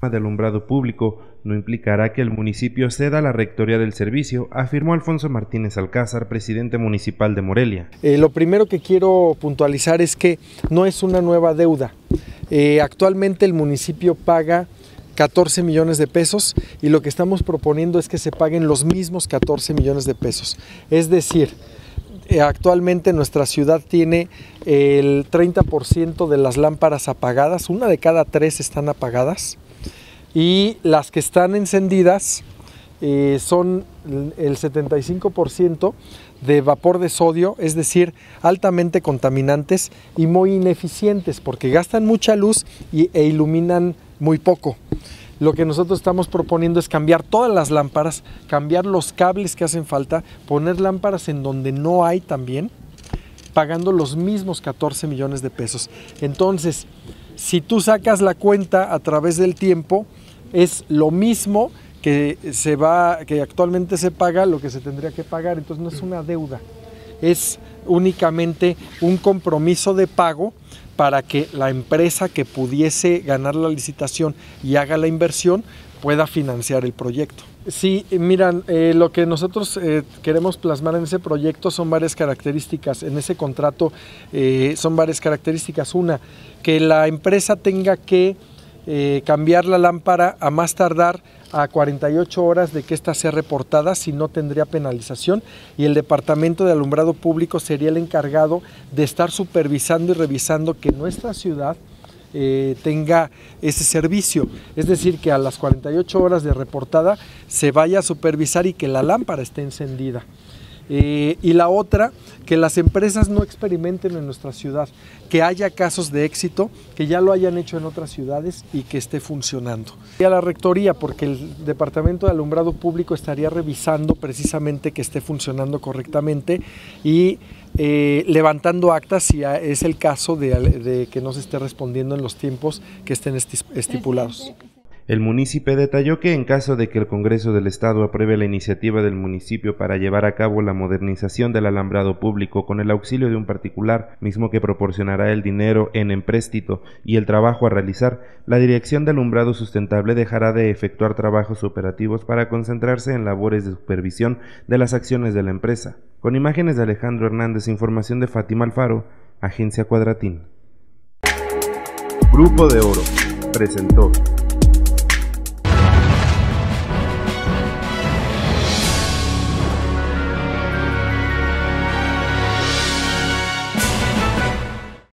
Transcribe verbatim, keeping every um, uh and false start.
de alumbrado público no implicará que el municipio ceda la rectoría del servicio, afirmó Alfonso Martínez Alcázar, presidente municipal de Morelia. Eh, lo primero que quiero puntualizar es que no es una nueva deuda. Eh, actualmente el municipio paga catorce millones de pesos y lo que estamos proponiendo es que se paguen los mismos catorce millones de pesos. Es decir, actualmente nuestra ciudad tiene el treinta por ciento de las lámparas apagadas, una de cada tres están apagadas y las que están encendidas eh, son el setenta y cinco por ciento de vapor de sodio, es decir, altamente contaminantes y muy ineficientes porque gastan mucha luz y, e iluminan muy poco. Lo que nosotros estamos proponiendo es cambiar todas las lámparas, cambiar los cables que hacen falta, poner lámparas en donde no hay también, pagando los mismos catorce millones de pesos. Entonces, si tú sacas la cuenta a través del tiempo, es lo mismo que, se va, que actualmente se paga, lo que se tendría que pagar. Entonces no es una deuda, es únicamente un compromiso de pago para que la empresa que pudiese ganar la licitación y haga la inversión pueda financiar el proyecto. Sí, miran, eh, lo que nosotros eh, queremos plasmar en ese proyecto son varias características, en ese contrato eh, son varias características. Una, que la empresa tenga que eh, cambiar la lámpara a más tardar a cuarenta y ocho horas de que ésta sea reportada, si no tendría penalización, y el Departamento de Alumbrado Público sería el encargado de estar supervisando y revisando que nuestra ciudad eh, tenga ese servicio, es decir, que a las cuarenta y ocho horas de reportada se vaya a supervisar y que la lámpara esté encendida. Eh, y la otra, que las empresas no experimenten en nuestra ciudad, que haya casos de éxito, que ya lo hayan hecho en otras ciudades y que esté funcionando. Y a la rectoría, porque el Departamento de Alumbrado Público estaría revisando precisamente que esté funcionando correctamente y eh, levantando actas si es el caso de, de que no se esté respondiendo en los tiempos que estén estipulados. El municipio detalló que en caso de que el Congreso del Estado apruebe la iniciativa del municipio para llevar a cabo la modernización del alambrado público con el auxilio de un particular, mismo que proporcionará el dinero en empréstito y el trabajo a realizar, la Dirección de Alumbrado Sustentable dejará de efectuar trabajos operativos para concentrarse en labores de supervisión de las acciones de la empresa. Con imágenes de Alejandro Hernández, información de Fátima Alfaro, Agencia Cuadratín. Grupo de Oro presentó